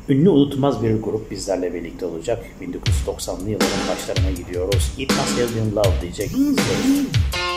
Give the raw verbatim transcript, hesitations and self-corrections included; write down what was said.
Ünlü unutmaz bir grup bizlerle birlikte olacak. bin dokuz yüz doksanlı yılların başlarına gidiyoruz. It Must Have Been Love diyecek. İzleyin.